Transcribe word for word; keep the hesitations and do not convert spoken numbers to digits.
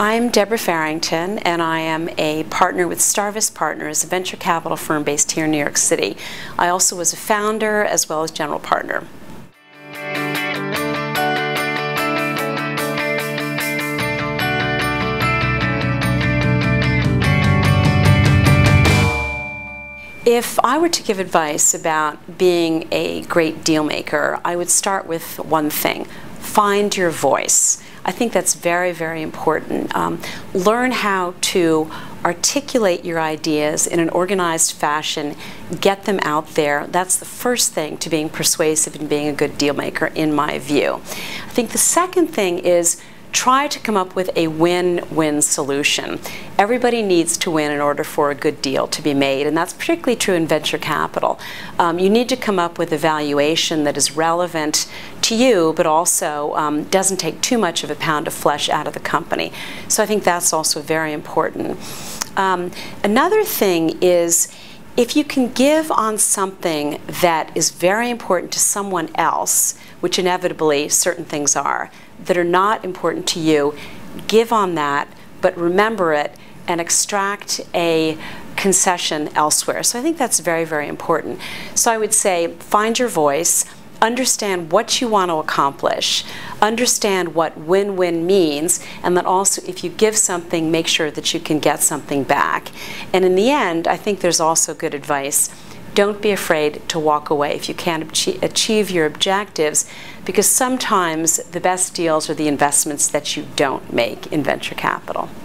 I'm Deborah Farrington, and I am a partner with Starvest Partners, a venture capital firm based here in New York City. I also was a founder as well as general partner. If I were to give advice about being a great deal maker, I would start with one thing: find your voice. I think that's very, very important. Um, learn how to articulate your ideas in an organized fashion, get them out there. That's the first thing to being persuasive and being a good deal maker, in my view. I think the second thing is try to come up with a win-win solution. Everybody needs to win in order for a good deal to be made, and that's particularly true in venture capital. Um, you need to come up with a valuation that is relevant to you, but also um, doesn't take too much of a pound of flesh out of the company. So I think that's also very important. Um, another thing is, if you can give on something that is very important to someone else, which inevitably certain things are, that are not important to you, give on that, but remember it and extract a concession elsewhere. So I think that's very, very important. So I would say find your voice, understand what you want to accomplish, understand what win-win means, and then also if you give something, make sure that you can get something back. And in the end, I think there's also good advice. Don't be afraid to walk away if you can't achieve your objectives, because sometimes the best deals are the investments that you don't make in venture capital.